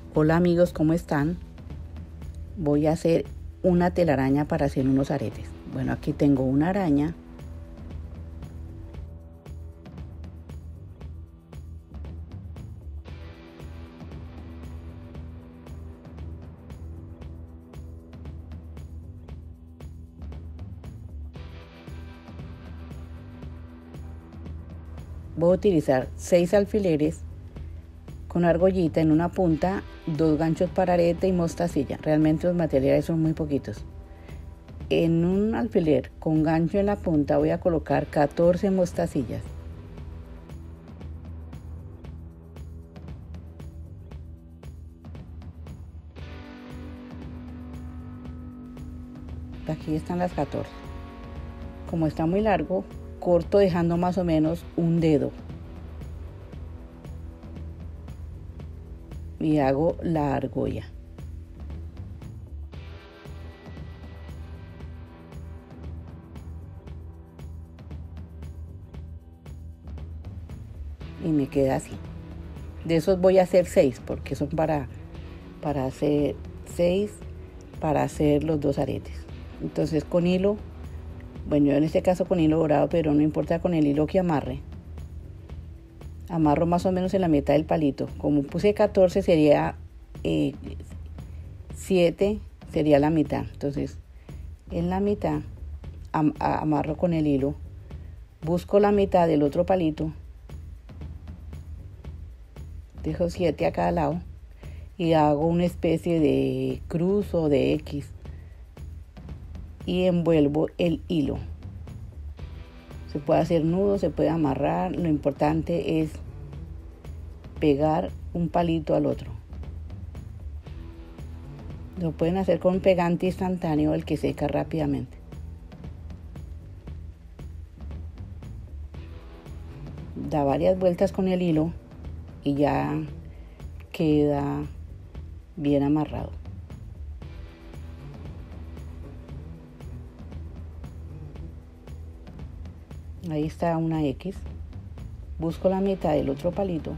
Hola amigos, ¿cómo están? Voy a hacer una telaraña para hacer unos aretes. Bueno, aquí tengo una araña. Voy a utilizar 6 alfileres con argollita en una punta, 2 ganchos para arete y mostacilla. Realmente los materiales son muy poquitos. En un alfiler con gancho en la punta voy a colocar 14 mostacillas. Aquí están las 14. Como está muy largo, corto dejando más o menos un dedo. Y hago la argolla. Y me queda así. De esos voy a hacer 6 porque son para hacer 6 para hacer los 2 aretes. Entonces con hilo, bueno, yo en este caso con hilo dorado, pero no importa con el hilo que amarre. Amarro más o menos en la mitad del palito. Como puse 14 sería 7 sería la mitad. Entonces en la mitad amarro con el hilo, busco la mitad del otro palito, dejo 7 a cada lado y hago una especie de cruz o de X y envuelvo el hilo. Se puede hacer nudo, se puede amarrar, lo importante es pegar un palito al otro. Lo pueden hacer con un pegante instantáneo, el que seca rápidamente. Da varias vueltas con el hilo y ya queda bien amarrado. Ahí está una X. Busco la mitad del otro palito.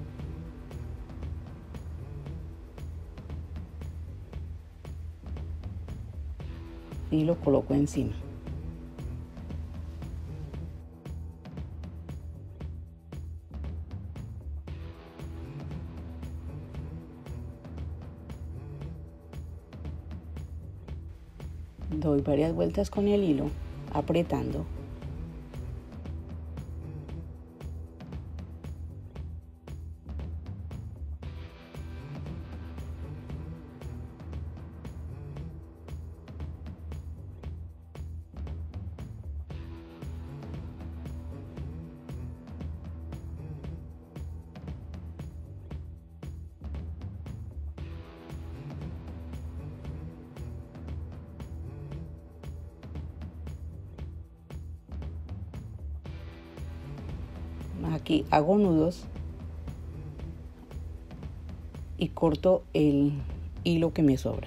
Y lo coloco encima. Doy varias vueltas con el hilo, apretando. Aquí hago nudos y corto el hilo que me sobra.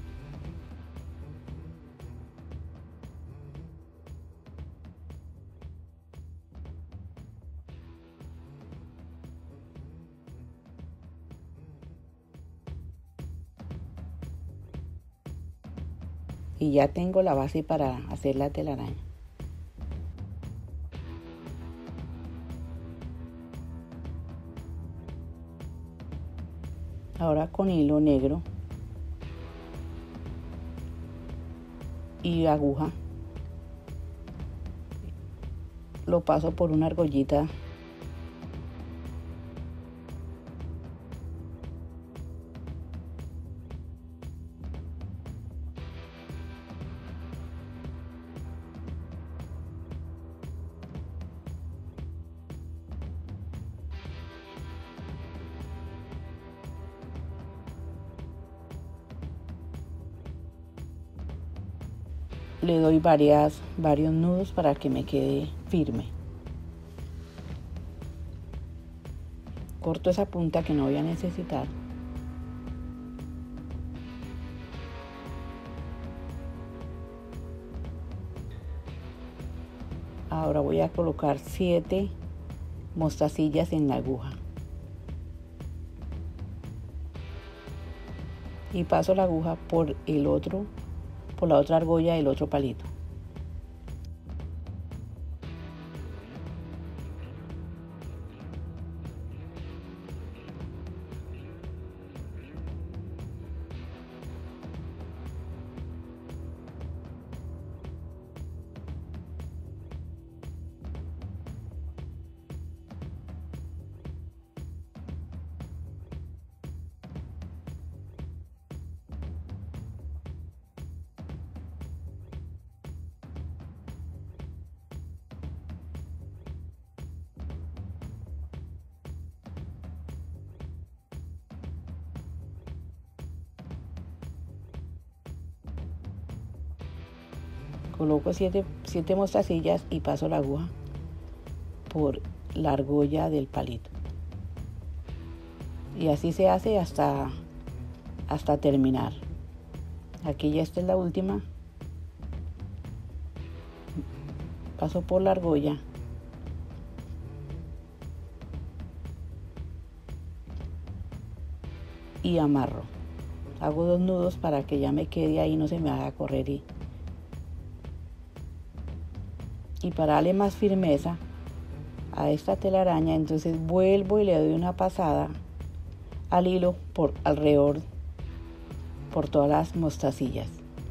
Y ya tengo la base para hacer la telaraña. Ahora con hilo negro y aguja lo paso por una argollita le doy varios nudos para que me quede firme. Corto esa punta que no voy a necesitar. Ahora voy a colocar 7 mostacillas en la aguja. y paso la aguja por la otra argolla del otro palito. Coloco 7 mostacillas y paso la aguja por la argolla del palito. Y así se hace hasta terminar. Aquí ya esta es la última. Paso por la argolla. Y amarro. Hago 2 nudos para que ya me quede ahí, no se me haga correr. Y para darle más firmeza a esta telaraña, entonces vuelvo y le doy una pasada al hilo por alrededor, por todas las mostacillas.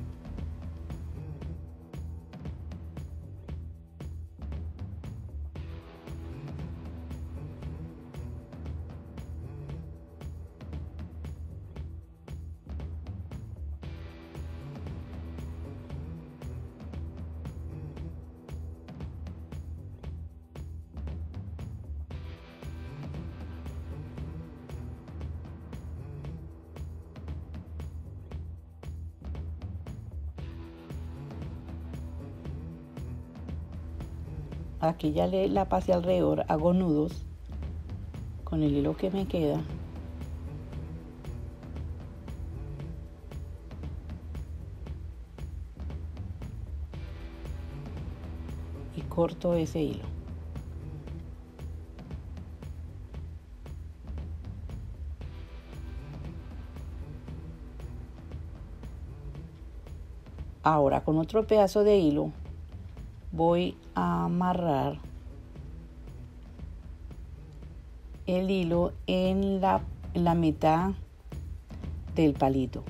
Aquí ya la pasé alrededor, hago nudos con el hilo que me queda. Y corto ese hilo. Ahora con otro pedazo de hilo voy a amarrar el hilo en la mitad del palito.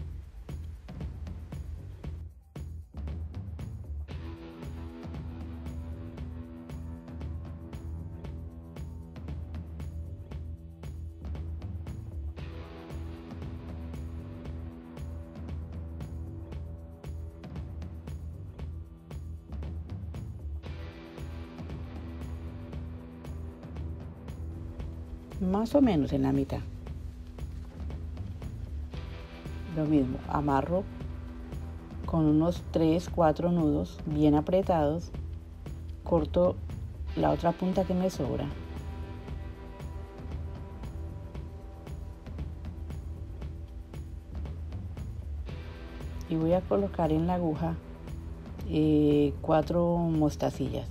Más o menos en la mitad. Lo mismo, amarro con unos 3-4 nudos bien apretados, corto la otra punta que me sobra y voy a colocar en la aguja 4 mostacillas.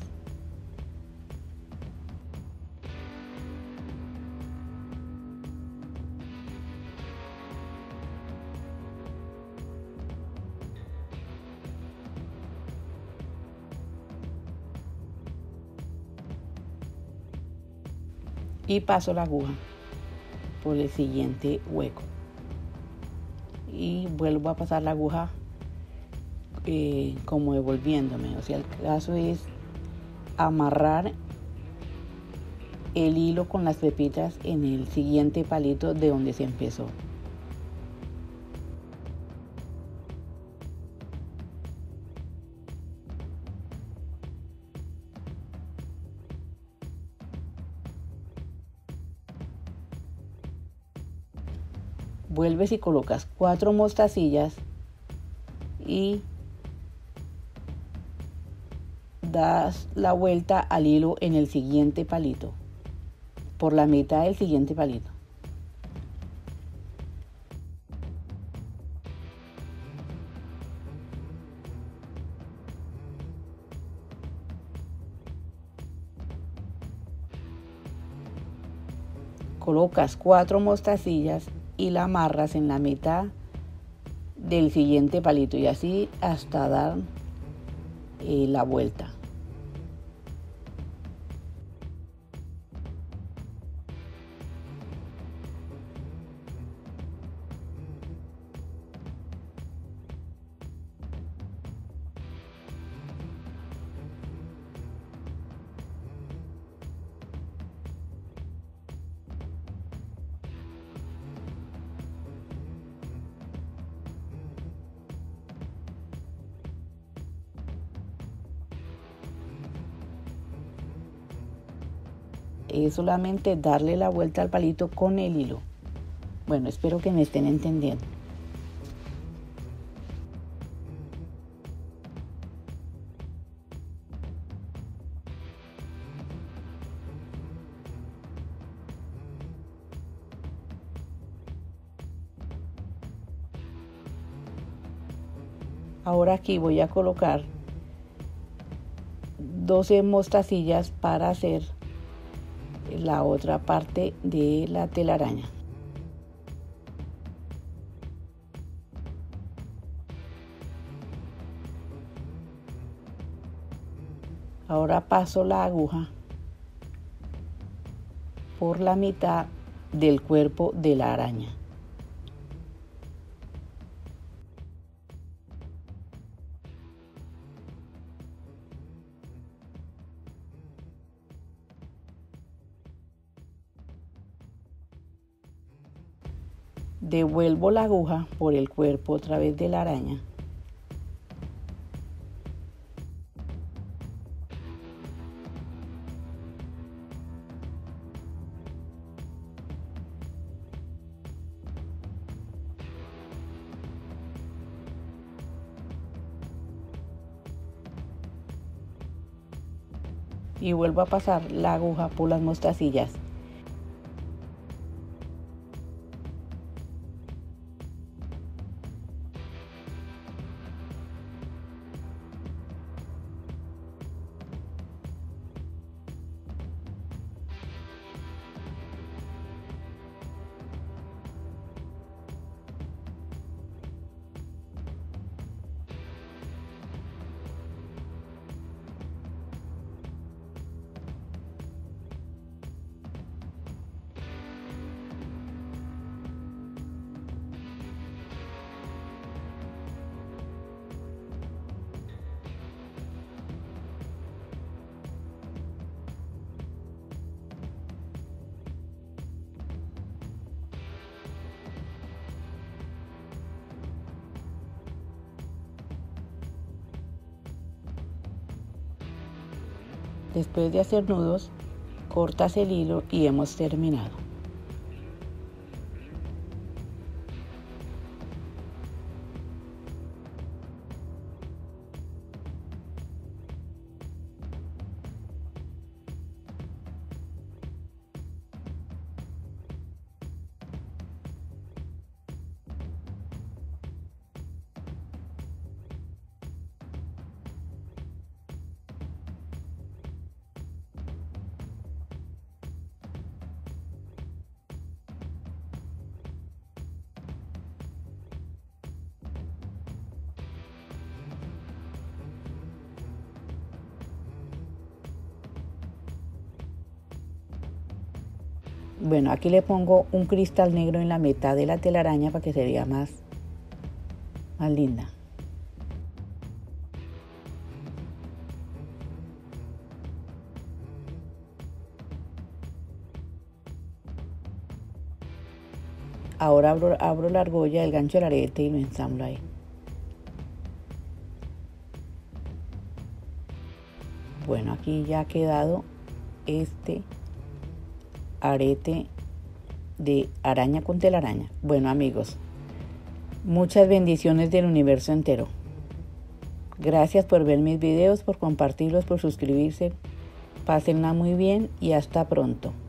Y paso la aguja por el siguiente hueco y vuelvo a pasar la aguja como devolviéndome. O sea, el caso es amarrar el hilo con las pepitas en el siguiente palito de donde se empezó. Vuelves y colocas 4 mostacillas y das la vuelta al hilo en el siguiente palito, por la mitad del siguiente palito. Colocas 4 mostacillas y la amarras en la mitad del siguiente palito y así hasta dar la vuelta. Es solamente darle la vuelta al palito con el hilo. Bueno, espero que me estén entendiendo. Ahora aquí voy a colocar 12 mostacillas para hacer la otra parte de la telaraña. Ahora paso la aguja por la mitad del cuerpo de la araña. Devuelvo la aguja por el cuerpo otra vez de la araña. Y vuelvo a pasar la aguja por las mostacillas. Después de hacer nudos, cortas el hilo y hemos terminado. Bueno, aquí le pongo un cristal negro en la mitad de la telaraña para que se vea más linda. Ahora abro la argolla del gancho del arete y lo ensamblo ahí. Bueno, aquí ya ha quedado este arete de araña con telaraña. Bueno, amigos, muchas bendiciones del universo entero. Gracias por ver mis videos, por compartirlos, por suscribirse. Pásenla muy bien y hasta pronto.